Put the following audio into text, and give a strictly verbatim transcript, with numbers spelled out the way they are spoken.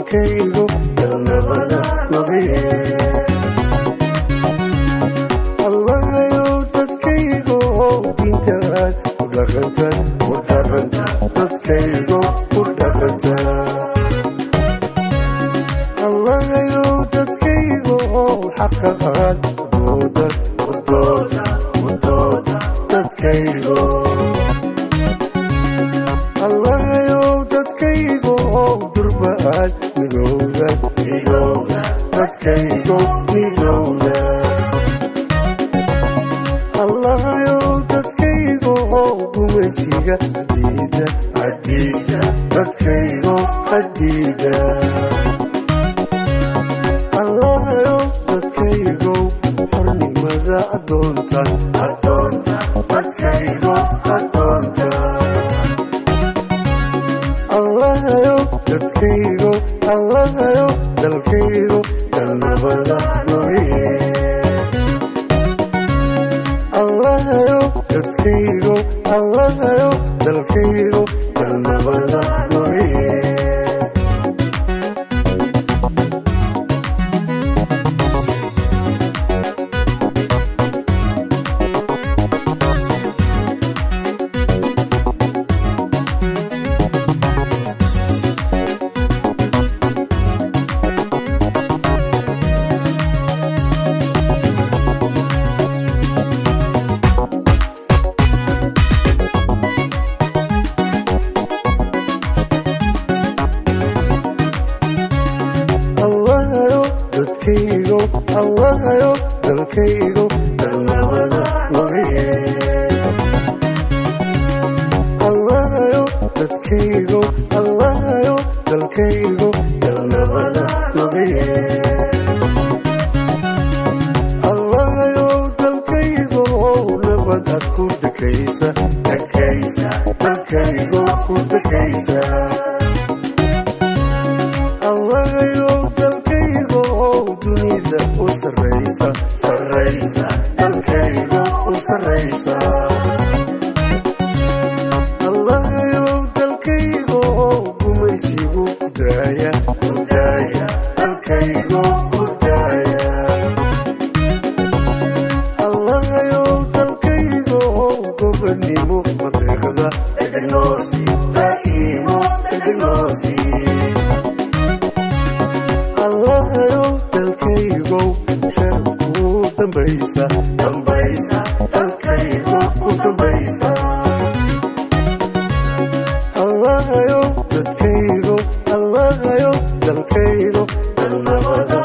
dalkaygu dalnabada noqoye allahayow dadkaygu diintaad ku dhaqanta ku dhaqanta dadkaygu ku dhaqanta allahayow dadkaygu xaqaqaad udooda udooda udooda dadkaygu allahayow dadkaygu durbaad midowda midowda dadkaygu midowda allahayow dadkaygu gumaysiga adiida adiida dadkaygu adiida allahayow dadkaygu xornimada adoonta adoonta dadkaygu adoonta allahayow dadkaygu allahayow dalkaygu dalnabada noqoye allahayow dadkaygu allahayow dalkaygu dalnabada noqoye dadkaygu allahayow dalkaygu dalnabada noqoye allahayow dadkaygu allahayow dalkaygu dalnabada noqoye allahayow dalkaygu nabad ad ku dekaysa dekaysa dalkaygu ku dekaysa allahayow dalkaygu dunida u sarraysa sarraysa dalkaygu u sarraysa allahayow dalkaygu gumaysigu ku daaya ku daaya dalkaygu ku daaya allahayow dalkaygu gobannimo madeeqda edegnoosi daa'iimo edegnoosi allahayow dalkaygu sharku dambaysa dambaysa dalkaygu ku dambaysa allahayow dadkaygu allahayow dalkaygu dalnabada